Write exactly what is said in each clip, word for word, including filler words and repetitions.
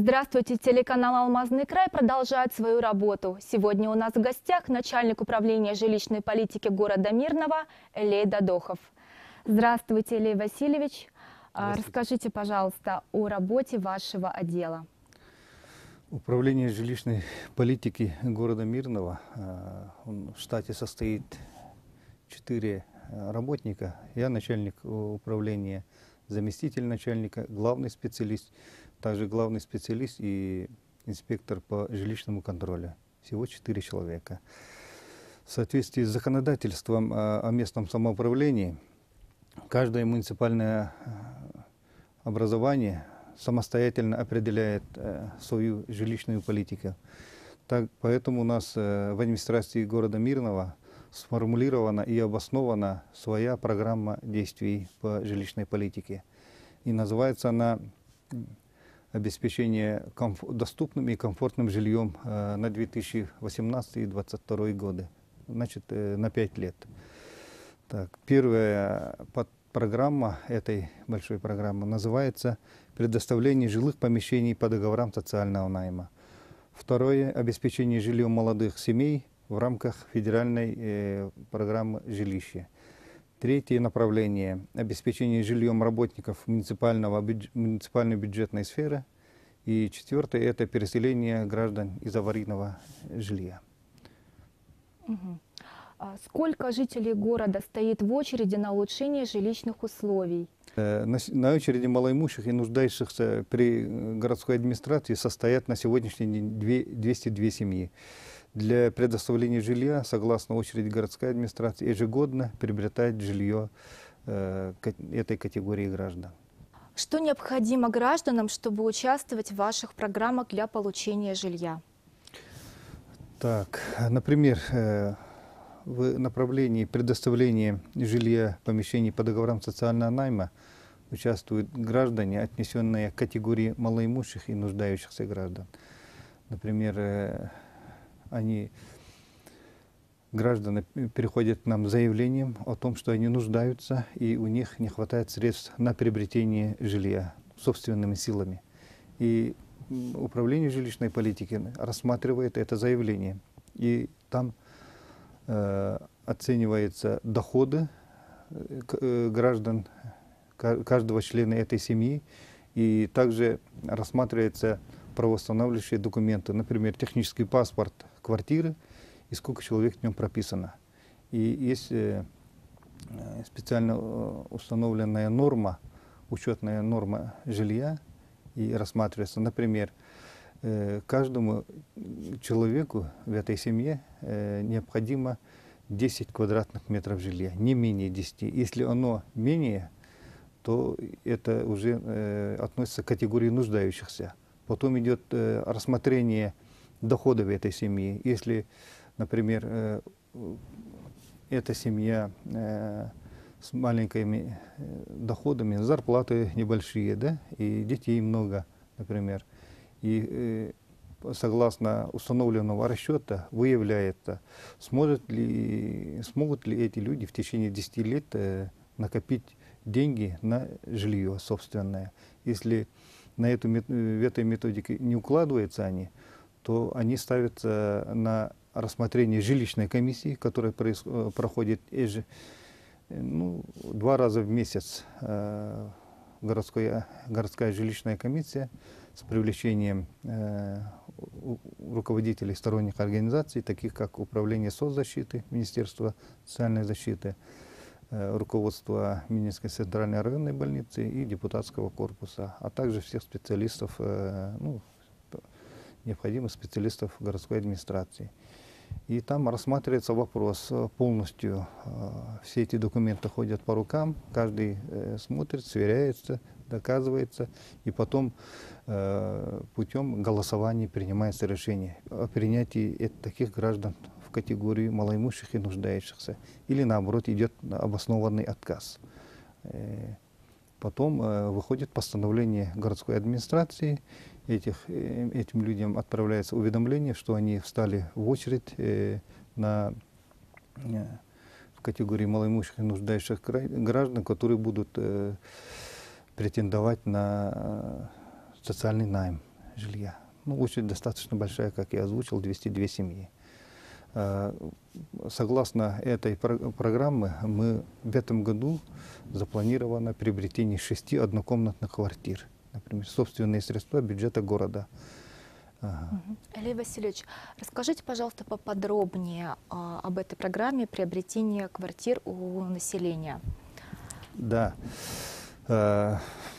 Здравствуйте, телеканал «Алмазный край» продолжает свою работу. Сегодня у нас в гостях начальник управления жилищной политики города Мирного Элей Дадохов. Здравствуйте, Элей Васильевич. Здравствуйте. Расскажите, пожалуйста, о работе вашего отдела. Управление жилищной политики города Мирного, он в штате состоит четыре работника. Я начальник управления, заместитель начальника, главный специалист, также главный специалист и инспектор по жилищному контролю. Всего четыре человека. В соответствии с законодательством о местном самоуправлении, каждое муниципальное образование самостоятельно определяет э, свою жилищную политику. Так, поэтому у нас э, в администрации города Мирного сформулирована и обоснована своя программа действий по жилищной политике. И называется она «Обеспечение доступным и комфортным жильем э, на две тысячи восемнадцатый — две тысячи двадцать второй годы». Значит, э, на пять лет. Так, первая под программа этой большой программы называется «Предоставление жилых помещений по договорам социального найма». Второе – обеспечение жильем молодых семей в рамках федеральной э, программы «Жилище». Третье направление – обеспечение жильем работников муниципального, бюдж, муниципальной бюджетной сферы. И четвертое – это переселение граждан из аварийного жилья. Угу. Сколько жителей города стоит в очереди на улучшение жилищных условий? На, на очереди малоимущих и нуждающихся при городской администрации состоят на сегодняшний день двести две семьи. Для предоставления жилья, согласно очереди городской администрации, ежегодно приобретает жилье э, этой категории граждан. Что необходимо гражданам, чтобы участвовать в ваших программах для получения жилья? Так, например, э, в направлении предоставления жилья помещений по договорам социального найма участвуют граждане, отнесенные к категории малоимущих и нуждающихся граждан. Например, они, граждане, переходят к нам с заявлением о том, что они нуждаются и у них не хватает средств на приобретение жилья собственными силами. И управление жилищной политики рассматривает это заявление. И там э, оцениваются доходы э, граждан, каждого члена этой семьи, и также рассматриваются правоустанавливающие документы, например, технический паспорт квартиры и сколько человек в нем прописано. И есть э, специально установленная норма, учетная норма жилья, и рассматривается, например, э, каждому человеку в этой семье э, необходимо десять квадратных метров жилья, не менее десяти. Если оно менее, то это уже э, относится к категории нуждающихся. Потом идет э, рассмотрение доходов этой семьи. Если, например, э, эта семья э, с маленькими э, доходами, зарплаты небольшие, да, и детей много, например, и э, согласно установленного расчета выявляется, сможет ли, смогут ли эти люди в течение десяти лет э, накопить деньги на жилье собственное. Если на эту, в этой методике не укладываются они, то они ставятся на рассмотрение жилищной комиссии, которая происходит, проходит еж, ну, два раза в месяц. Э, городская, городская жилищная комиссия с привлечением э, руководителей сторонних организаций, таких как Управление соцзащиты, Министерство социальной защиты, руководство Мининской центральной районной больницы и депутатского корпуса, а также всех специалистов, ну, необходимых специалистов городской администрации. И там рассматривается вопрос полностью. Все эти документы ходят по рукам, каждый смотрит, сверяется, доказывается, и потом путем голосования принимается решение о принятии таких граждан в категории малоимущих и нуждающихся, или наоборот идет обоснованный отказ. Потом выходит постановление городской администрации, этих, этим людям отправляется уведомление, что они встали в очередь на, в категории малоимущих и нуждающихся граждан, которые будут претендовать на социальный найм. жилья. Ну, очередь достаточно большая, как я озвучил, двести две семьи. Согласно этой программы, мы в этом году запланировано приобретение шести однокомнатных квартир. Например, собственные средства бюджета города. Ага. Илья Васильевич, расскажите, пожалуйста, поподробнее а, об этой программе приобретения квартир у населения. Да. А,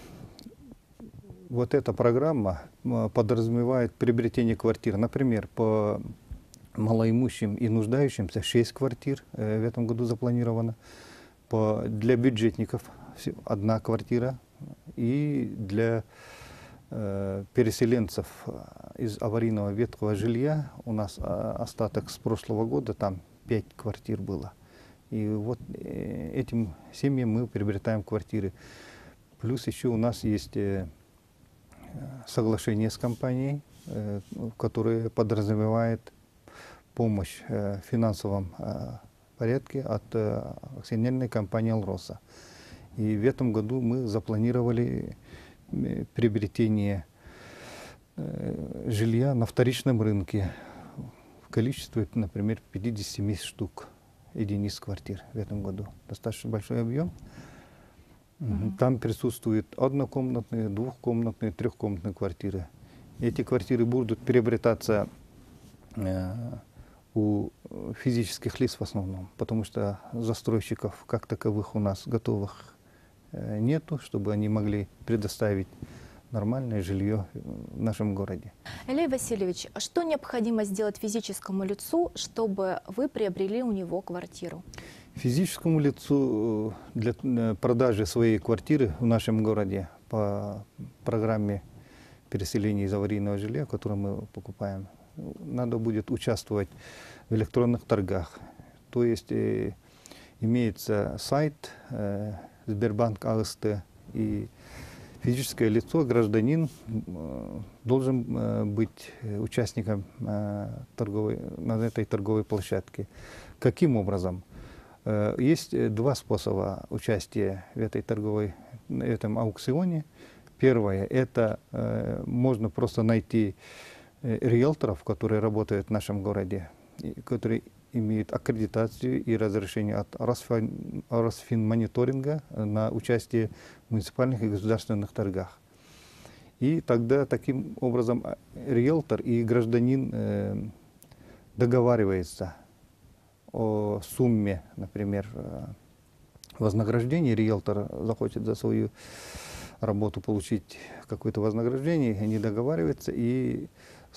вот эта программа подразумевает приобретение квартир. Например, по малоимущим и нуждающимся шесть квартир э, в этом году запланировано. По, для бюджетников одна квартира. И для э, переселенцев из аварийного ветхого жилья у нас э, остаток с прошлого года, там пять квартир было. И вот э, этим семьям мы приобретаем квартиры. Плюс еще у нас есть э, соглашение с компанией, э, которое подразумевает помощь э, в финансовом э, порядке от э, акционерной компании «Алроса». И в этом году мы запланировали э, приобретение э, жилья на вторичном рынке в количестве, например, пятьдесят семь штук единиц квартир в этом году. Достаточно большой объем. Mm-hmm. Там присутствуют однокомнатные, двухкомнатные, трехкомнатные квартиры. Эти квартиры будут приобретаться э, у физических лиц в основном, потому что застройщиков как таковых у нас готовых э, нету, чтобы они могли предоставить нормальное жилье в нашем городе. Илья Васильевич, а что необходимо сделать физическому лицу, чтобы вы приобрели у него квартиру? Физическому лицу для продажи своей квартиры в нашем городе по программе переселения из аварийного жилья, которое мы покупаем, надо будет участвовать в электронных торгах. То есть э, имеется сайт э, Сбербанк АСТ, и физическое лицо, гражданин, э, должен э, быть участником э, торговой, на этой торговой площадке. Каким образом? Э, есть два способа участия в этой торговой, в этом аукционе. Первое, это э, можно просто найти риэлторов, которые работают в нашем городе, которые имеют аккредитацию и разрешение от Росфинмониторинга на участие в муниципальных и государственных торгах. И тогда таким образом риэлтор и гражданин э, договариваются о сумме, например, вознаграждения. Риэлтор захочет за свою работу получить какое-то вознаграждение, они договариваются, и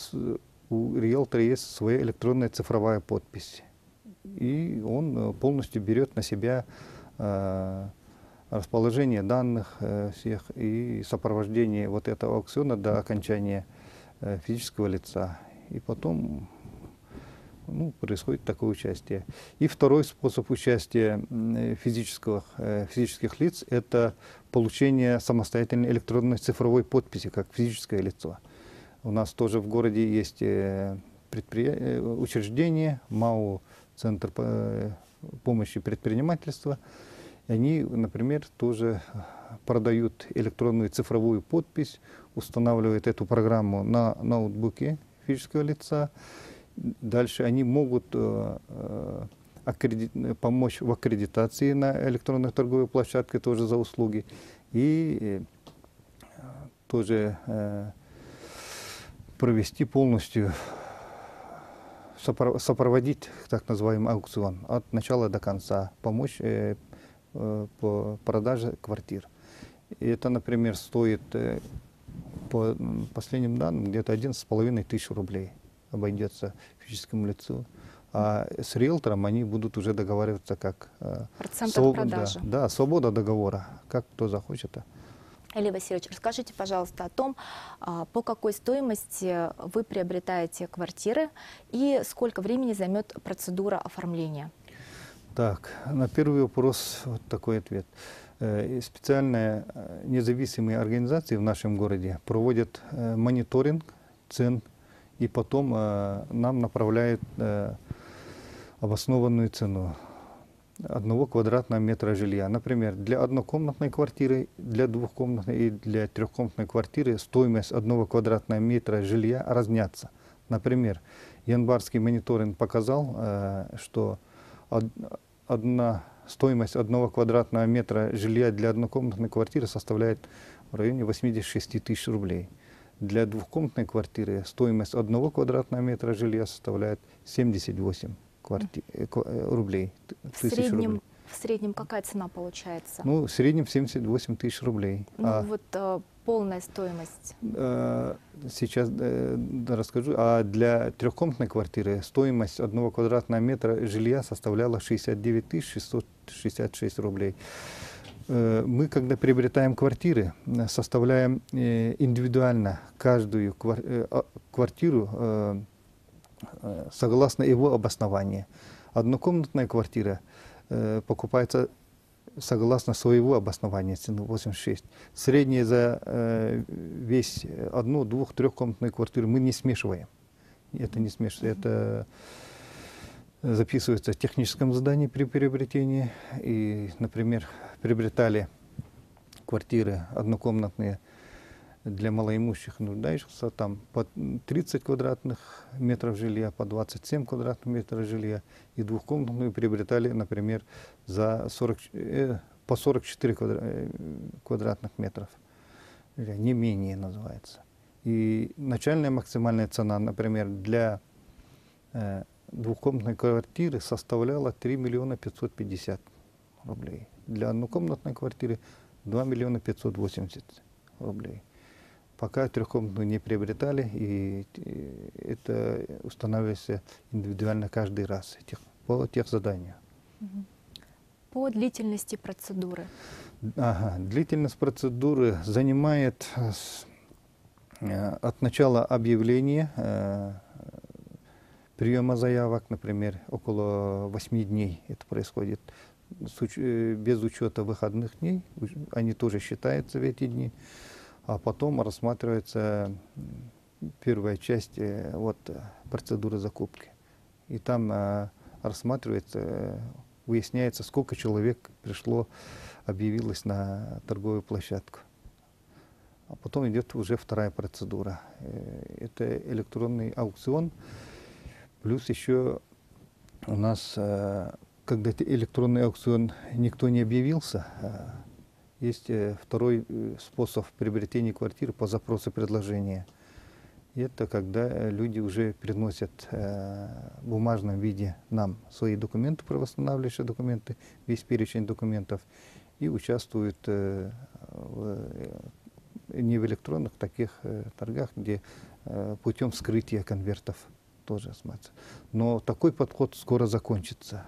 у риэлтора есть своя электронная цифровая подпись. И он полностью берет на себя э, расположение данных э, всех и сопровождение вот этого аукциона до окончания э, физического лица. И потом ну, происходит такое участие. И второй способ участия физических, э, физических лиц – это получение самостоятельной электронной цифровой подписи, как физическое лицо. У нас тоже в городе есть предпри... учреждение, МАУ, Центр помощи предпринимательства. И они, например, тоже продают электронную цифровую подпись, устанавливают эту программу на ноутбуке физического лица. Дальше они могут э, аккредит... помочь в аккредитации на электронной торговой площадке тоже за услуги. И э, тоже э, провести полностью, сопроводить так называемый аукцион от начала до конца, помочь э, э, по продаже квартир. И это, например, стоит э, по последним данным где-то одиннадцать с половиной тысяч рублей обойдется физическому лицу. А с риэлтором они будут уже договариваться как э, процент своб... от продажи. Да, да, свобода договора, как кто захочет. Илья Васильевич, расскажите, пожалуйста, о том, по какой стоимости вы приобретаете квартиры и сколько времени займет процедура оформления. Так, на первый вопрос вот такой ответ. Специальные независимые организации в нашем городе проводят мониторинг цен и потом нам направляют обоснованную цену. одного квадратного метра жилья. Например, для однокомнатной квартиры, для двухкомнатной и для трехкомнатной квартиры стоимость одного квадратного метра жилья разнятся. Например, январский мониторинг показал, э, что од, одна, стоимость одного квадратного метра жилья для однокомнатной квартиры составляет в районе восьмидесяти шести тысяч рублей. Для двухкомнатной квартиры стоимость одного квадратного метра жилья составляет семьдесят восемь кварти... рублей. В среднем, рублей. В среднем какая цена получается? Ну, в среднем семьдесят восемь тысяч рублей. Ну, а, вот а, полная стоимость? А, сейчас а, расскажу. А для трехкомнатной квартиры стоимость одного квадратного метра жилья составляла шестьдесят девять тысяч шестьсот шестьдесят шесть рублей. Мы, когда приобретаем квартиры, составляем индивидуально каждую квартиру согласно его обоснованию. Однокомнатная квартира покупается согласно своего обоснования, цены восемьдесят шесть. Средняя за весь одну, двух, трехкомнатную квартиру мы не смешиваем. Это не смешивается. Это записывается в техническом задании при приобретении. И, например, приобретали квартиры однокомнатные для малоимущих нуждающихся, там по тридцать квадратных метров жилья, по двадцать семь квадратных метров жилья, и двухкомнатную приобретали, например, за сорок, э, по сорок четыре квадратных метров, не менее называется. И начальная максимальная цена, например, для э, двухкомнатной квартиры составляла три миллиона пятьсот пятьдесят рублей. Для однокомнатной квартиры два миллиона пятьсот восемьдесят рублей. Пока трехкомнатную не приобретали, и, и это устанавливается индивидуально каждый раз тех, по тех заданиям. По длительности процедуры? Ага, длительность процедуры занимает с, э, от начала объявления э, приема заявок, например, около восьми дней это происходит. Без учета выходных дней, они тоже считаются в эти дни, а потом рассматривается первая часть вот, процедуры закупки. И там а, рассматривается, выясняется, сколько человек пришло, объявилось на торговую площадку. А потом идет уже вторая процедура. Это электронный аукцион, плюс еще у нас... Когда электронный аукцион никто не объявился, есть второй способ приобретения квартиры по запросу предложения. Это когда люди уже приносят в бумажном виде нам свои документы, правоустанавливающие документы, весь перечень документов, и участвуют в, не в электронных таких торгах, где путем вскрытия конвертов. Тоже смотрится. Но такой подход скоро закончится.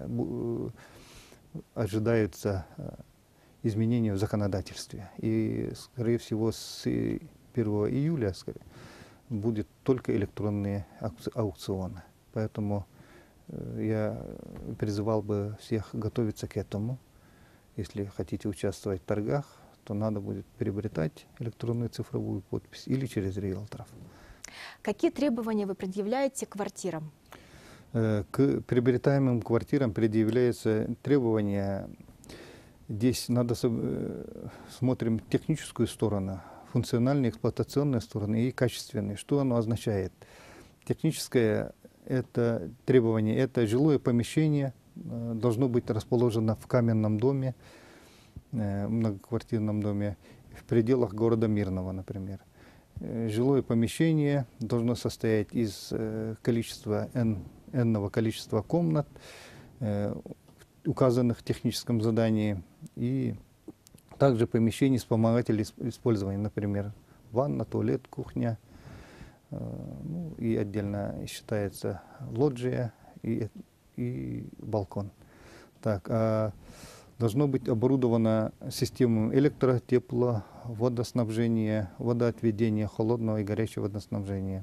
Ожидаются изменения в законодательстве. И, скорее всего, с первого июля будет только электронные аукционы. Поэтому я призывал бы всех готовиться к этому. Если хотите участвовать в торгах, то надо будет приобретать электронную цифровую подпись или через риэлторов. Какие требования вы предъявляете к квартирам? К приобретаемым квартирам предъявляются требования. Здесь надо смотрим техническую сторону, функциональную, эксплуатационную сторону и качественную. Что оно означает? Техническое это требование, это жилое помещение, должно быть расположено в каменном доме, многоквартирном доме, в пределах города Мирного, например. Жилое помещение должно состоять из э, количества n, n-ного количества комнат, э, указанных в техническом задании, и также помещений вспомогательного использования, например, ванна, туалет, кухня, э, ну, и отдельно считается лоджия и, и балкон. Так, а должно быть оборудовано системой электро-, тепло, водоснабжения, водоотведения, холодного и горячего водоснабжения.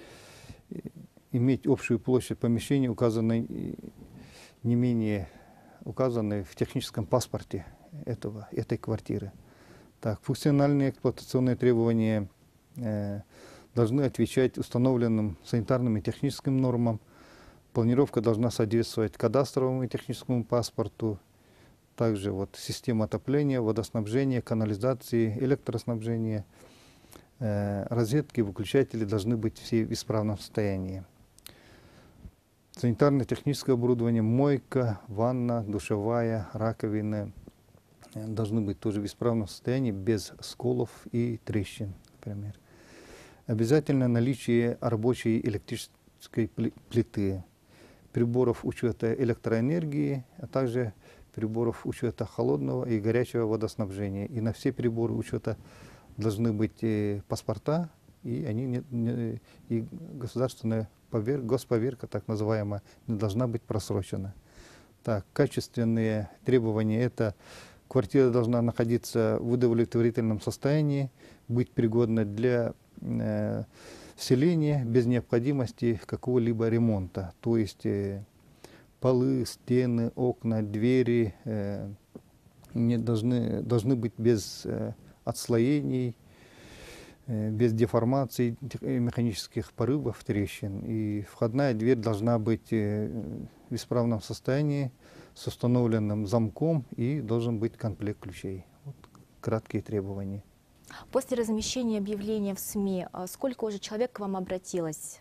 Иметь общую площадь помещения, указанной не менее указанной в техническом паспорте этого, этой квартиры. Так, функциональные эксплуатационные требования э, должны отвечать установленным санитарным и техническим нормам. Планировка должна соответствовать кадастровому и техническому паспорту. Также вот система отопления, водоснабжения, канализации, электроснабжения, э, розетки, выключатели должны быть все в исправном состоянии. Санитарно-техническое оборудование, мойка, ванна, душевая, раковины э, должны быть тоже в исправном состоянии, без сколов и трещин, например. Обязательно наличие рабочей электрической плиты, приборов учета электроэнергии, а также приборов учета холодного и горячего водоснабжения. И на все приборы учета должны быть э, паспорта, и, они не, не, и государственная повер, госповерка, так называемая, не должна быть просрочена. Так, качественные требования – это квартира должна находиться в удовлетворительном состоянии, быть пригодна для э, вселения без необходимости какого-либо ремонта. То есть э, полы, стены, окна, двери э, не должны, должны быть без э, отслоений, э, без деформаций, механических порывов, трещин. И входная дверь должна быть э, в исправном состоянии, с установленным замком, и должен быть комплект ключей. Вот краткие требования. После размещения объявления в СМИ, сколько уже человек к вам обратилось?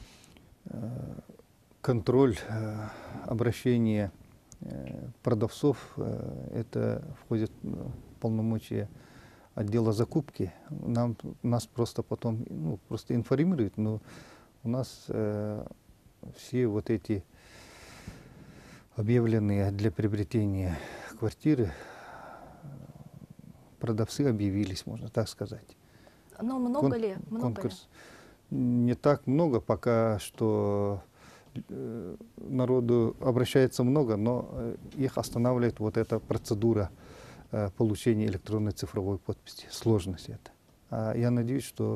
Контроль э, обращения э, продавцов, э, это входит в полномочия отдела закупки. Нам, нас просто потом ну, просто информируют, но у нас э, все вот эти объявленные для приобретения квартиры продавцы объявились, можно так сказать. Но много Кон ли? Много конкурс ли? Не так много, пока что народу обращается много, но их останавливает вот эта процедура получения электронной цифровой подписи. Сложность это. А я надеюсь, что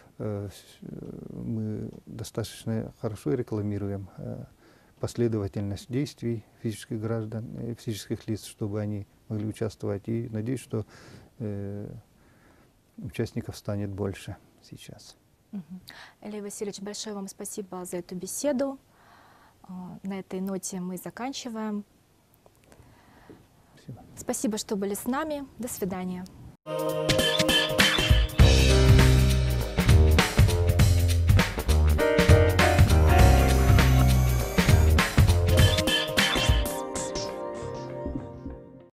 мы достаточно хорошо рекламируем последовательность действий физических граждан, физических лиц, чтобы они могли участвовать. И надеюсь, что э, участников станет больше сейчас. Элей Васильевич, большое вам спасибо за эту беседу. На этой ноте мы заканчиваем. Спасибо. Спасибо, что были с нами. До свидания.